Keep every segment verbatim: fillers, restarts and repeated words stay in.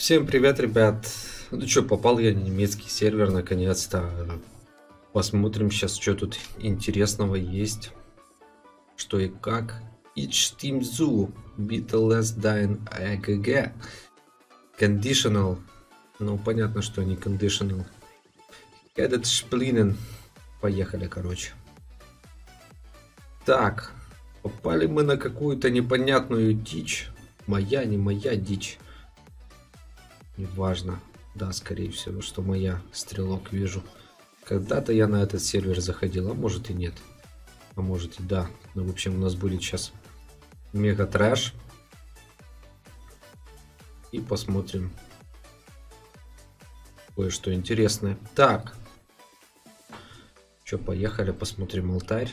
Всем привет, ребят. Ну что, попал я на немецкий сервер наконец-то. Посмотрим сейчас, что тут интересного есть. Что и как. Ich stimme zu. Bitte lass dein эй джи джи. Conditional. Ну, понятно, что не conditional. Этот шплинен. Поехали, короче. Так. Попали мы на какую-то непонятную дичь. Моя, не моя дичь. Неважно. Да, скорее всего, что моя. Стрелок вижу. Когда-то я на этот сервер заходил, а может и нет. А может и да. Ну, в общем, у нас будет сейчас мега трэш. И посмотрим кое-что интересное. Так. Что, поехали, посмотрим алтарь.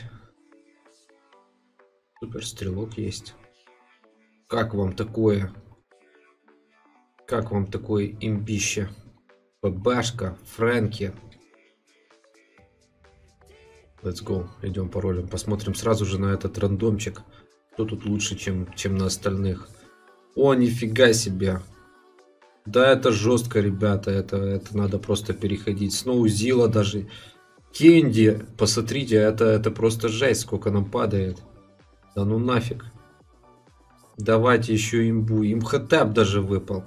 Супер, стрелок есть. Как вам такое? Как вам такое имбище? ПБшка, Фрэнки. Let's go. Идем по ролям. Посмотрим сразу же на этот рандомчик. Кто тут лучше, чем, чем на остальных. О, нифига себе. Да, это жестко, ребята. Это, это надо просто переходить. Сноузила даже. Кенди. Посмотрите, это, это просто жесть, сколько нам падает. Да ну нафиг. Давайте еще имбу. Имхотеп даже выпал.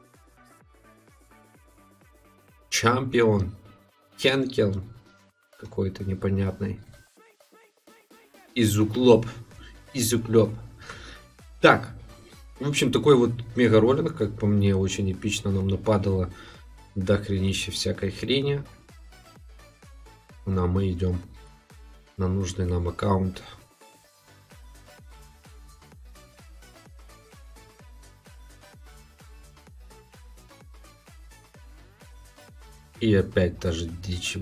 Чемпион. Хенкел. Какой-то непонятный. Изуклоп. Изуклоп. Так. В общем, такой вот мега роллинг, как по мне, очень эпично нам нападало до хренища всякой хрени. Ну, а мы идем на нужный нам аккаунт. И опять та же дичь.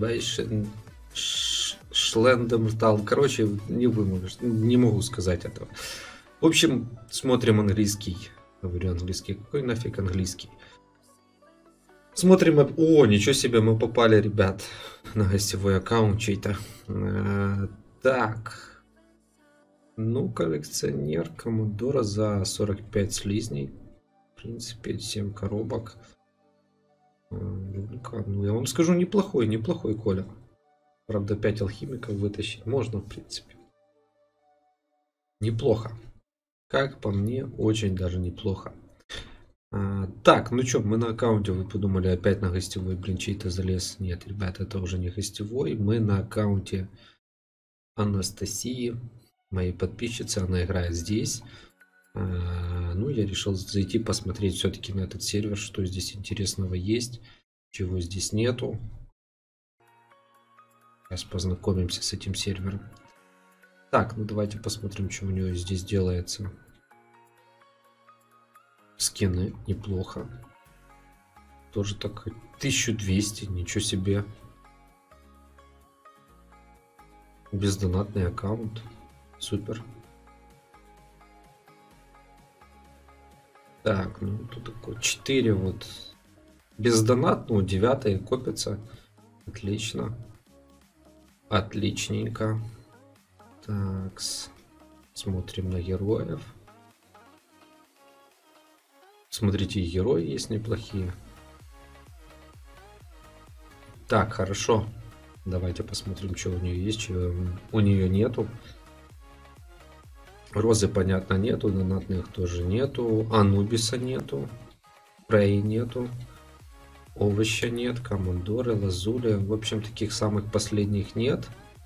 Шлендом стал. Короче, не, вымогу, не могу сказать этого. В общем, смотрим английский. Говорю английский. Какой нафиг английский? Смотрим. О, ничего себе, мы попали, ребят, на гостевой аккаунт чей-то. А, так. Ну, коллекционер Коммодора за сорок пять слизней. В принципе, семь коробок. Ну, я вам скажу, неплохой, неплохой Коля. Правда, пять алхимиков вытащить можно, в принципе. Неплохо. Как по мне, очень даже неплохо. А, так, ну что, мы на аккаунте, вы подумали, опять на гостевой, блин, чей-то залез. Нет, ребят, это уже не гостевой. Мы на аккаунте Анастасии, моей подписчицы, она играет здесь. А, ну, я решил зайти посмотреть все-таки на этот сервер, что здесь интересного есть, чего здесь нету. Сейчас познакомимся с этим сервером. Так, ну давайте посмотрим, что у него здесь делается. Скины, неплохо. Тоже так, тысяча двести, ничего себе. Бездонатный аккаунт, супер. Так, ну тут такое четыре вот бездонат, ну девятые копятся. Отлично. Отличненько. Так, смотрим на героев. Смотрите, и герои есть неплохие. Так, хорошо. Давайте посмотрим, что у нее есть, чего у нее нету. Розы, понятно, нету, донатных тоже нету, Анубиса нету, Прей нету, Овоща нет, Командоры, Лазули, в общем, таких самых последних нет.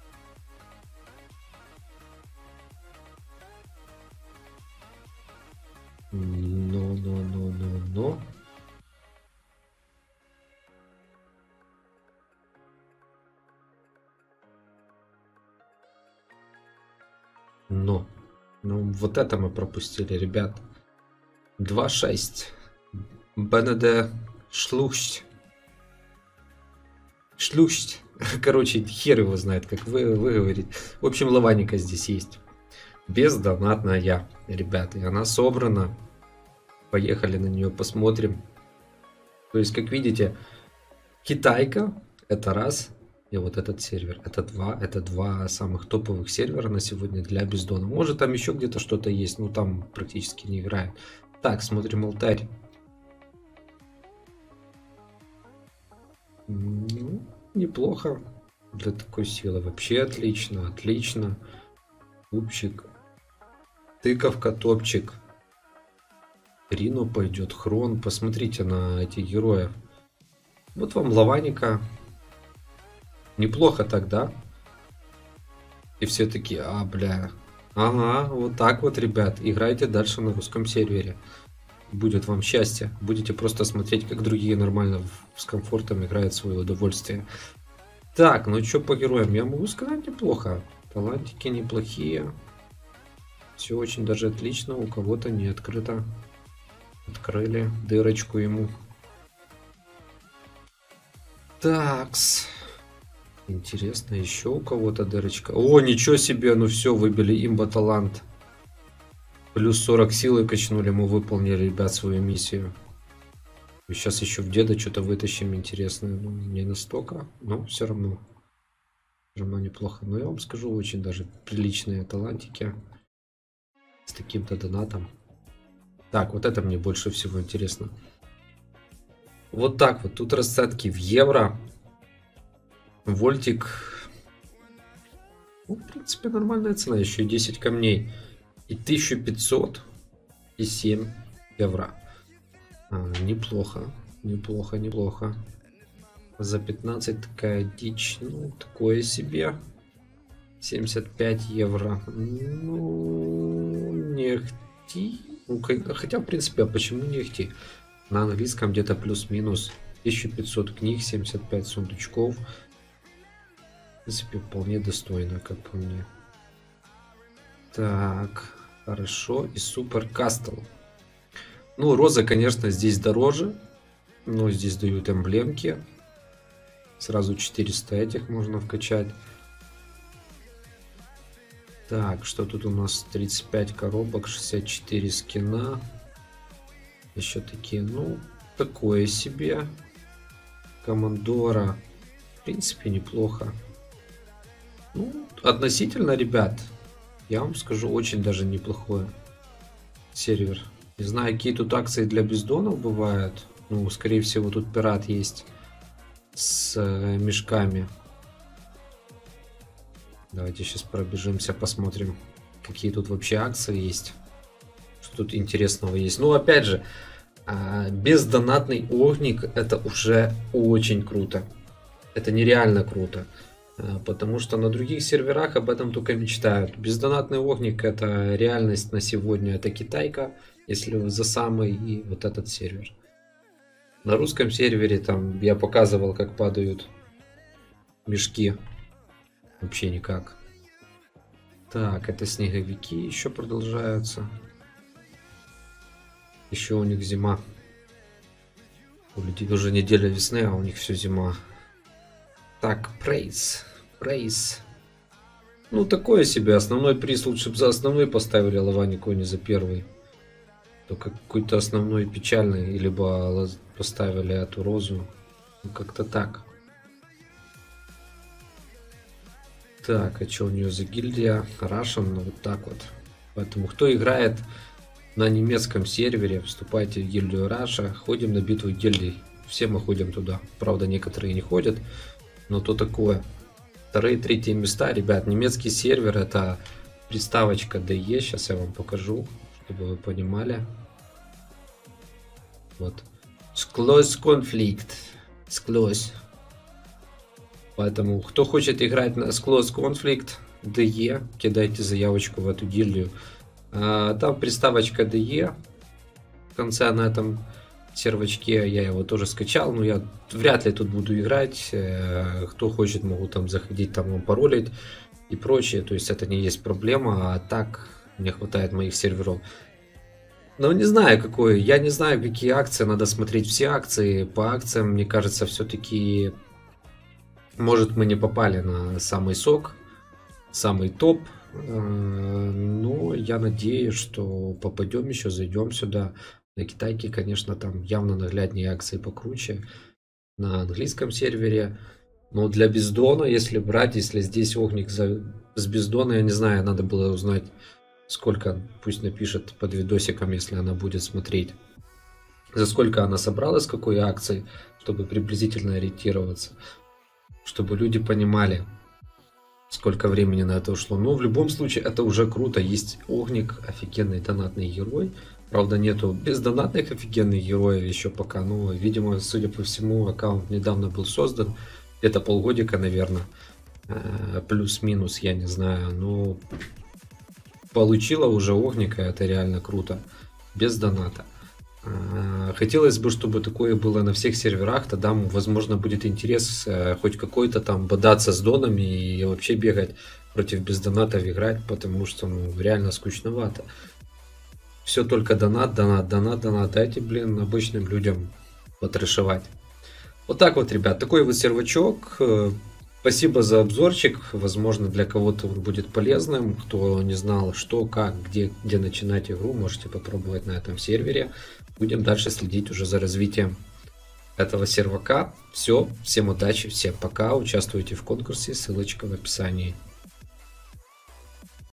Но, но, но, но, но. Но. Ну, вот это мы пропустили, ребят. два шесть. БНД Шлухсть. Шлюхсть. Короче, хер его знает, как вы, вы говорите. В общем, лаваника здесь есть. Бездонатная, ребята. И она собрана. Поехали на нее посмотрим. То есть, как видите, китайка. Это раз. И вот этот сервер. Это два. Это два самых топовых сервера на сегодня для бездона. Может, там еще где-то что-то есть. Но там практически не играет. Так, смотрим алтарь. неплохо для такой силы. Вообще отлично, отлично. Тупчик. Тыковка, топчик. Рино пойдет, Хрон. Посмотрите на этих героев. Вот вам Лаваника. Неплохо тогда. И все такие, а, бля. Ага, вот так вот, ребят. Играйте дальше на русском сервере. Будет вам счастье. Будете просто смотреть, как другие нормально с комфортом играют в свое удовольствие. Так, ну что по героям? Я могу сказать, неплохо. Талантики неплохие. Все очень даже отлично. У кого-то не открыто. Открыли дырочку ему. Такс. Интересно, еще у кого-то дырочка. О, ничего себе, ну все, выбили имба талант. Плюс сорок силы качнули, мы выполнили, ребят, свою миссию. И сейчас еще в деда что-то вытащим интересное. Ну, не настолько, но все равно. Все равно неплохо. Но я вам скажу, очень даже приличные талантики. С таким-то донатом. Так, вот это мне больше всего интересно. Вот так вот, тут расценки в евро. Вольтик. Ну, в принципе, нормальная цена. Еще и десять камней. И тысяча пятьсот. И семь евро. А, неплохо. Неплохо, неплохо. За пятнадцать такая дичь. Ну, такое себе. семьдесят пять евро. Ну, не ахти. Ну, хотя, в принципе, а почему не ахти? На английском где-то плюс-минус тысяча пятьсот книг, семьдесят пять сундучков. В принципе, вполне достойно, как по мне. Так, хорошо. И Супер Кастл. Ну, роза, конечно, здесь дороже. Но здесь дают эмблемки. Сразу четыреста этих можно вкачать. Так, что тут у нас? тридцать пять коробок, шестьдесят четыре скина. Еще такие, ну, такое себе. Командора. В принципе, неплохо. Ну, относительно, ребят, я вам скажу, очень даже неплохой сервер. Не знаю, какие тут акции для бездонов бывают. Ну, скорее всего, тут пират есть с э, мешками. Давайте сейчас пробежимся, посмотрим, какие тут вообще акции есть. Что тут интересного есть. Ну, опять же, э, бездонатный огник — это уже очень круто. Это нереально круто. Потому что на других серверах об этом только мечтают. Бездонатный огник — это реальность на сегодня. Это Китайка, если за самый, и вот этот сервер. На русском сервере там я показывал, как падают мешки. Вообще никак. Так, это снеговики еще продолжаются. Еще у них зима. У людей уже неделя весны, а у них все зима. Так, прейс. Прейс. Ну, такое себе. Основной приз лучше бы за основной поставили, Лаванику, не за первый. Только какой-то основной печальный. Либо поставили эту розу. Ну, как-то так. Так, а что у нее за гильдия? Russian, ну, вот так вот. Поэтому, кто играет на немецком сервере, вступайте в гильдию Раша. Ходим на битву гильдий. Все мы ходим туда. Правда, некоторые не ходят. Но то такое. Вторые, третьи места, ребят. Немецкий сервер — это приставочка ди и. Сейчас я вам покажу, чтобы вы понимали. Вот. Close Conflict. Close. Поэтому, кто хочет играть на Close Conflict ди и, кидайте заявочку в эту гильдию. А, там приставочка ди и. В конце на этом сервачке я его тоже скачал, но я вряд ли тут буду играть. Кто хочет, могу там заходить, там вам паролить и прочее. То есть это не есть проблема, а так мне хватает моих серверов. Но не знаю какой, я не знаю какие акции, надо смотреть все акции. По акциям, мне кажется, все-таки может мы не попали на самый сок, самый топ. Но я надеюсь, что попадем еще, зайдем сюда. На Китайке, конечно, там явно нагляднее акции покруче. На английском сервере. Но для бездона, если брать, если здесь огник за... с бездона, я не знаю, надо было узнать, сколько, пусть напишет под видосиком, если она будет смотреть. За сколько она собралась, какой акции, чтобы приблизительно ориентироваться. чтобы люди понимали, сколько времени на это ушло. Но в любом случае это уже круто. Есть Огник, офигенный донатный герой. Правда, нету бездонатных офигенных героев еще пока. Но, видимо, судя по всему, аккаунт недавно был создан. Это полгодика, наверное. Плюс-минус, я не знаю. Но получила уже Огника, это реально круто. Без доната. Хотелось бы, чтобы такое было на всех серверах, тогда, возможно, будет интерес хоть какой-то там бодаться с донами и вообще бегать против бездонатов играть, потому что, ну, реально скучновато. Все только донат, донат, донат, донат. Дайте, блин, обычным людям потрешевать. Вот так вот, ребят, такой вот сервачок. Спасибо за обзорчик. Возможно, для кого-то он будет полезным. Кто не знал, что, как, где, где начинать игру, можете попробовать на этом сервере. Будем дальше следить уже за развитием этого сервака. Все, всем удачи, всем пока. Участвуйте в конкурсе, ссылочка в описании.